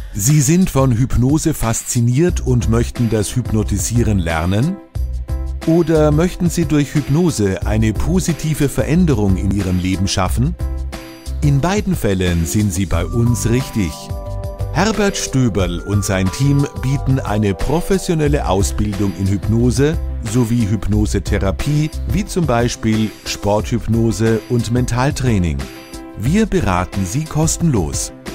Sie sind von Hypnose fasziniert und möchten das Hypnotisieren lernen? Oder möchten Sie durch Hypnose eine positive Veränderung in Ihrem Leben schaffen? In beiden Fällen sind Sie bei uns richtig. Herbert Stöberl und sein Team bieten eine professionelle Ausbildung in Hypnose sowie Hypnosetherapie, wie zum Beispiel Sporthypnose und Mentaltraining. Wir beraten Sie kostenlos.